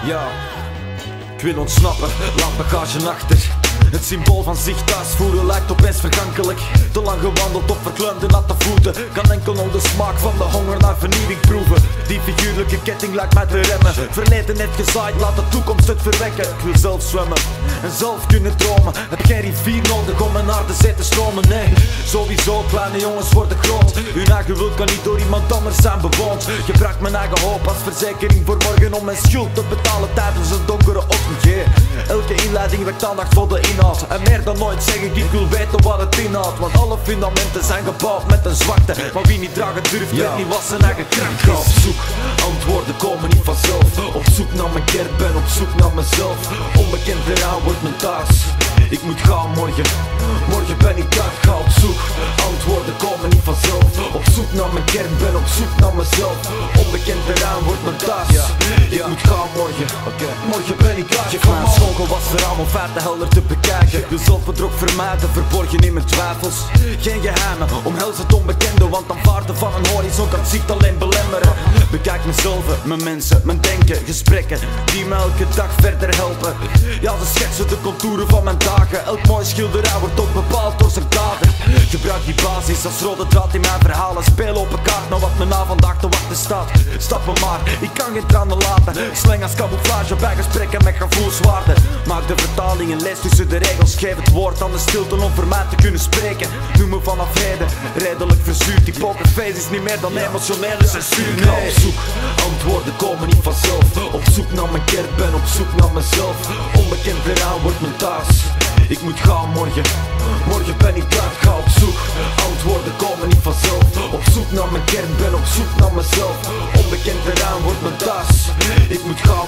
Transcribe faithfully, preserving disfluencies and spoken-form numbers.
Ja, ik wil ontsnappen, laat bagage achter. Het symbool van zich thuis voelen lijkt opeens vergankelijk. Te lang gewandeld op verkleumde natte voeten. Kan enkel nog de smaak van de honger naar vernieuwing proeven. Die figuurlijke ketting lijkt mij te remmen. Verleden net gezaaid, laat de toekomst het verwekken. Ik wil zelf zwemmen en zelf kunnen dromen. Heb geen rivier nodig om mijn naar de zee te stromen. Nee, sowieso kleine jongens worden groot. Hun eigen wil kan niet door iemand anders zijn bewoond. Gebruik mijn eigen hoop als verzekering voor morgen om mijn schuld te betalen tijdens een donkere ochtend. Yeah. Elke inleiding wekt aandacht voor de inhoud. En meer dan nooit zeg ik, ik wil weten wat het inhoudt. Want alle fundamenten zijn gebouwd met een zwakte. Maar wie niet dragen durft, ja, weet niet wat zijn eigen kracht is. Ga op zoek, antwoorden komen niet vanzelf. Op zoek naar mijn kern, ben op zoek naar mezelf. Onbekend terrein wordt mijn thuis. Ik moet gaan morgen, morgen ben ik uit. Ga op zoek, antwoorden komen niet vanzelf. Op zoek naar mijn kern, ben op zoek naar mezelf. Onbekend terrein wordt mijn thuis. Ik moet gaan morgen, morgen ben ik uit. Geef mij een schoolgewas verhaal om feiten helder te bekijken. Wil zelfbedrog vermijden, verborgen in mijn twijfels. Geen geheimen, omhels het onbekende. Want aanvaarden van een horizon kan zicht alleen belemmeren. Bekijk mezelf, mijn mensen, mijn denken, gesprekken die me elke dag verder helpen. Ja, ze schetsen de contouren van mijn dagen. Elk mooi schilderij wordt ook bepaald door zijn dader. Gebruik die basis als rode draad in mijn verhalen. Speel op een kaart naar wat me na vandaag te wachten staat. Stappen maar, ik kan geen tranen laten. Slang als camouflage bij gesprekken met gevoelswaarden. Maak de vertaling en lees tussen de regels. Geef het woord aan de stilte om voor mij te kunnen spreken. Noem me vanaf heden redelijk verzuurd. Die pokerface is niet meer dan emotionele censuur. Nee. Ga op zoek, antwoorden komen niet vanzelf. Op zoek naar mijn kern, ben op zoek naar mezelf. Onbekend terrein wordt mijn thuis. Ik moet gaan morgen, morgen ben ik uit. Ga op zoek, antwoorden komen niet vanzelf. Op zoek naar mijn kern, ben op zoek naar mezelf. Onbekend terrein wordt mijn thuis. Ik moet gaan